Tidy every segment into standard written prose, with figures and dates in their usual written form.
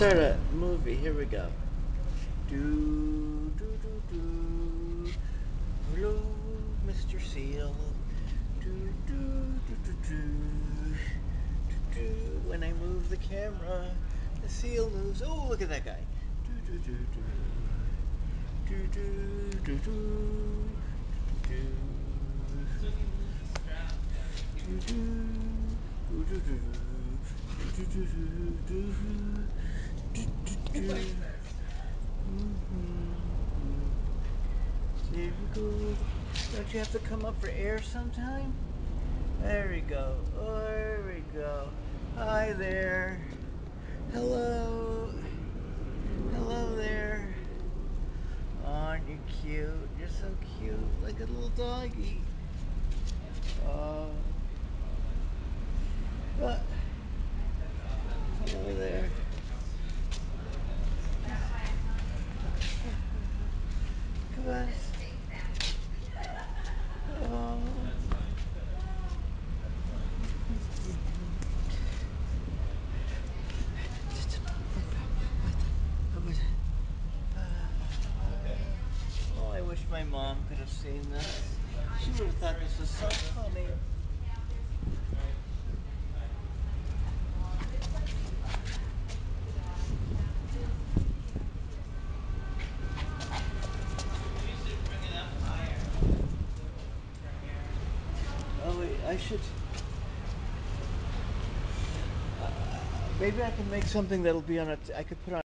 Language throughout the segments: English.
start a movie. Here we go. Do do do do. Hello, Mr. Seal. Do do do do do. Do do. When I move the camera, the seal moves. Oh, look at that guy. Do do do do. Do do do do. Do do do do do. There we go. Don't you have to come up for air sometime? There we go. Oh, there we go. Hi there. Hello. Hello there. Aren't you cute? You're so cute, like a little doggy. Oh. Hello there. Come on. Oh. Oh, I wish my mom could have seen this. She would have thought this was so funny. Oh wait, I should. Maybe I can make something that'll be on a. I could put on.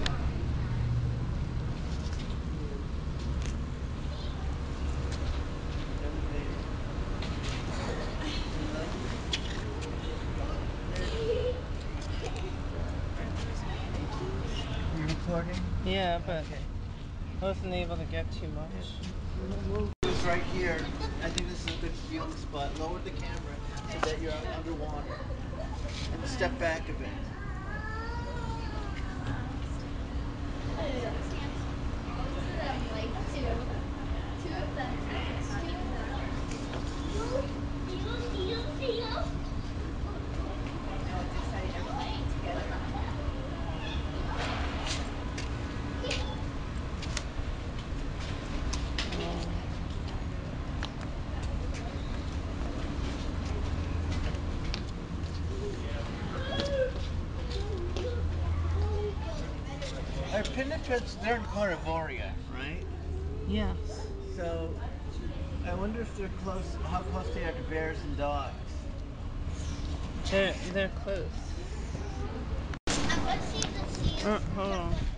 You recording? Yeah, but I wasn't able to get too much. It's right here. I think this is a good viewing spot. Lower the camera so that you're underwater, and step back a bit. Are pinnipedes, they're carnivoria, right? Yes. So, I wonder if they're close, how close they are to bears and dogs. They're close. Hold on.